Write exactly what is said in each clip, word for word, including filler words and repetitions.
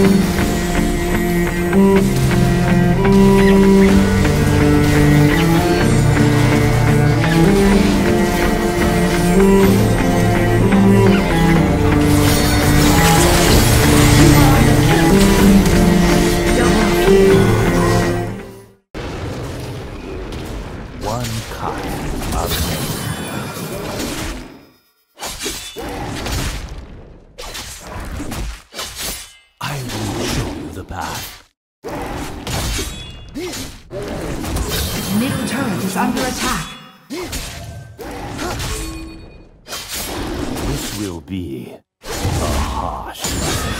Middle turret is under attack. This will be a harsh lesson.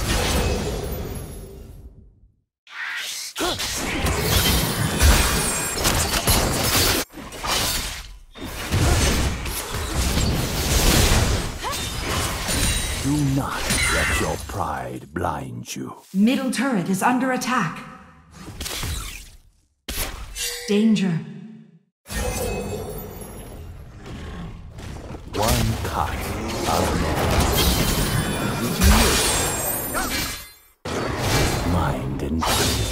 Do not let your pride blind you. Middle turret is under attack. Danger. One cut of mind and body.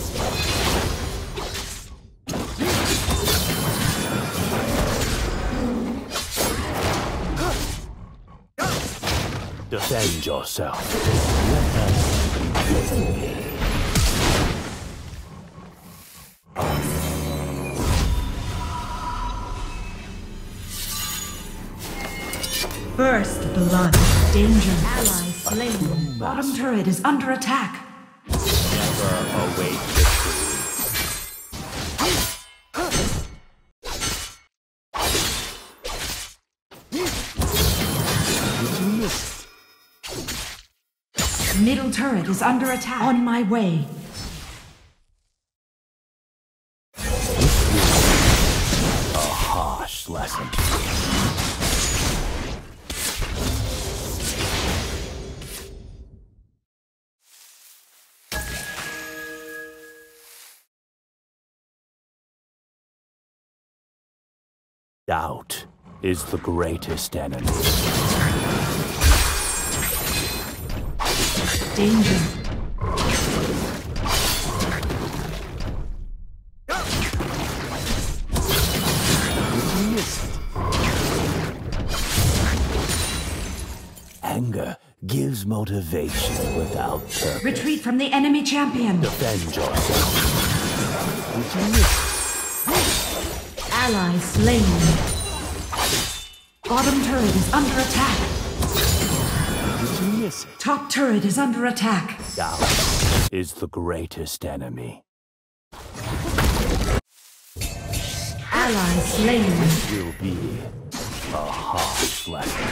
Defend yourself. First blood. Danger. Ally slain. Bottom turret is under attack. Never await victory. Middle turret is under attack. On my way. A harsh lesson. Doubt is the greatest enemy. Danger. Anger gives motivation without purpose. Retreat from the enemy champion. Defend yourself. Ally slain. Bottom turret is under attack. Top turret is under attack. Doubt is the greatest enemy. Ally slain. This will be a harsh lesson.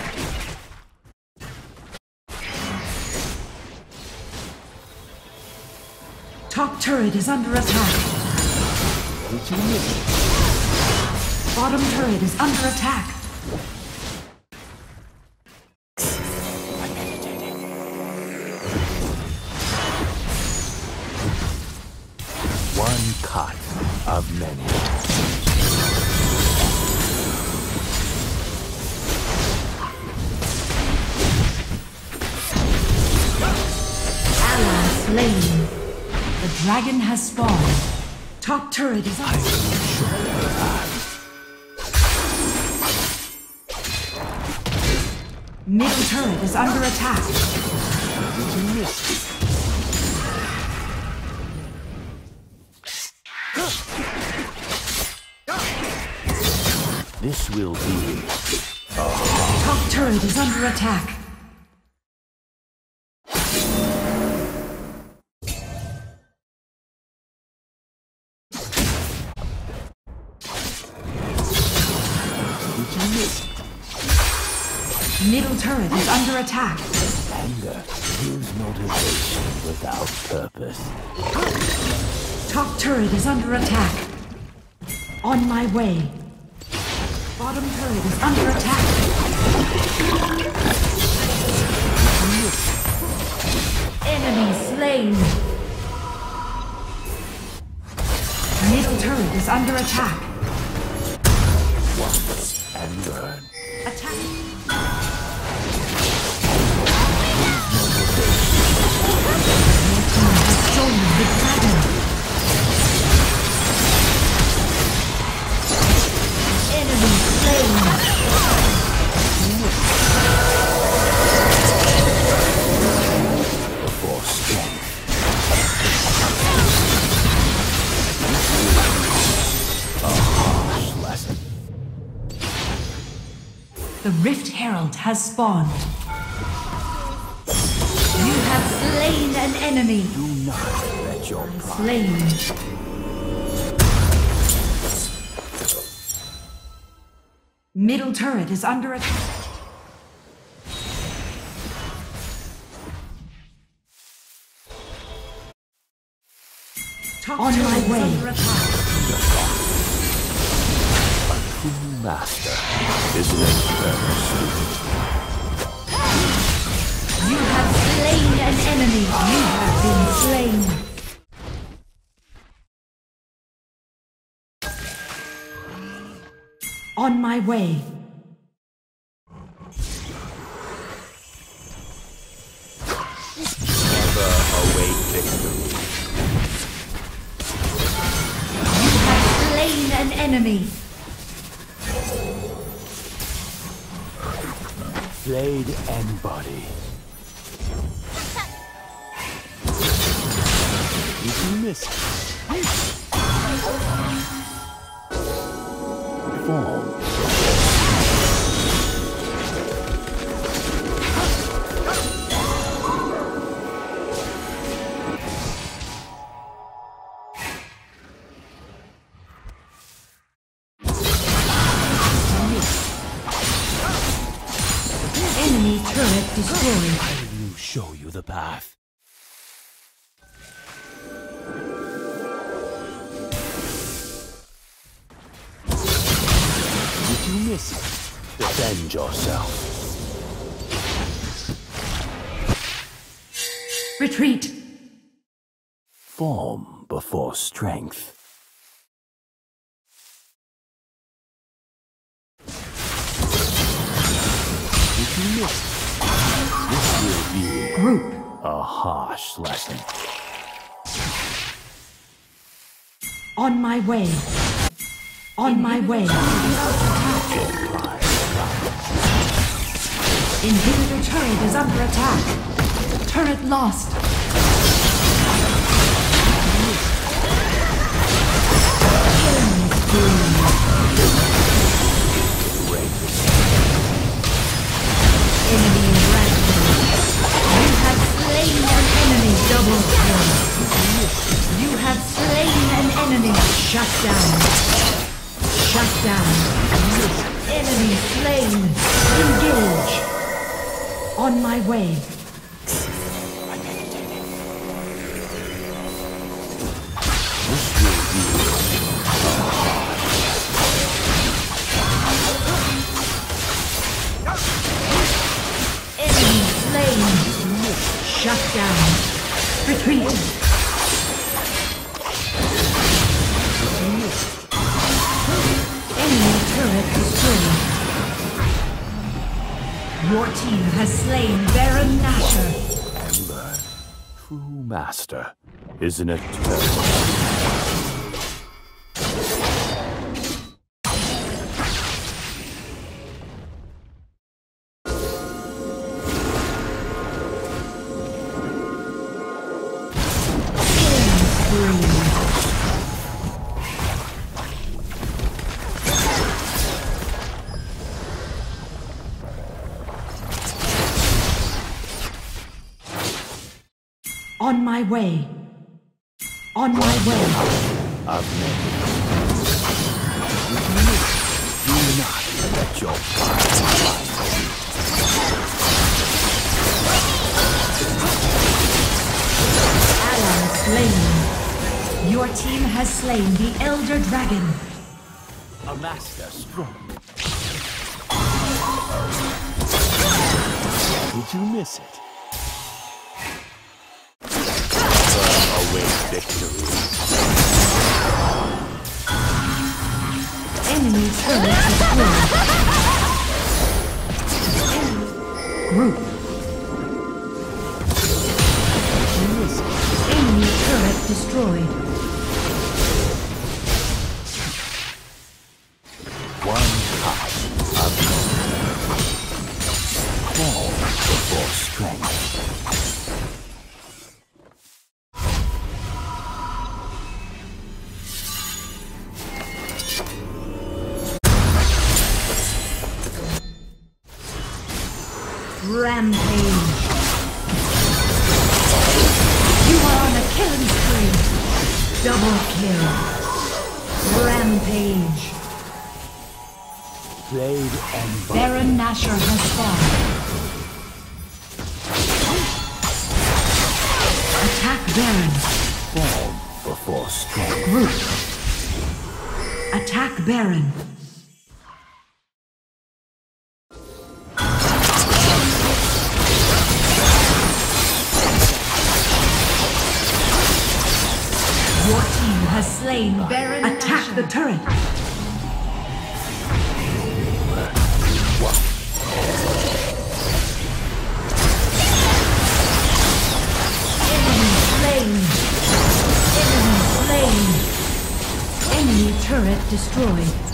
Top turret is under attack. Bottom turret is under attack. One cut of many. Ally slain. The dragon has spawned. Top turret is up. Middle turret is under attack. This will be a Top turret is under attack. Middle turret is under attack. Anger gives motivation without purpose. Top turret is under attack. On my way. Bottom turret is under attack. Enemy slain. Middle turret is under attack. Once and burn. Attack. The Rift Herald has spawned. You have slain an enemy. Do not let your pride. Slain. Middle turret is under attack. On my way. A true master is an eternal student. You have slain an enemy. You have been slain. On my way. Never await victory. You have slain an enemy. Blade and body. Did you miss it? Form. Enemy turret destroyed. I will show you the path. Did you miss it? Defend yourself. Retreat. Form before strength. Did you miss it? This will be Group. a harsh lesson. On my way. On my way. Inhibitor turret is under attack. Turret lost. Killing spree. Enemy rampage. You have slain an enemy. Double kill. You have slain an enemy. Shut down. Shut down. Enemy slain. Engage. On my way. Enemy slain. Shut down. Retreat. Enemy turret destroyed. Your team has slain Baron Nashor. Remember, true master is an eternal. On my way. On my way. I've met you. Do not let your pride blind you. Ally slain. Your team has slain the Elder Dragon. A master strong. Did you miss it? Await victory. Enemy turret destroyed. Group. Enemy turret destroyed. One heart of fall before strength. Rampage. You are on a killing spree. Double kill. Rampage. Blade and bone. Baron Nashor has fallen. Attack Baron. Form before strength. Group. Attack Baron. Your team has slain Baron. Attack Nashor. The turret. Enemy slain. Enemy slain. Enemy turret destroyed.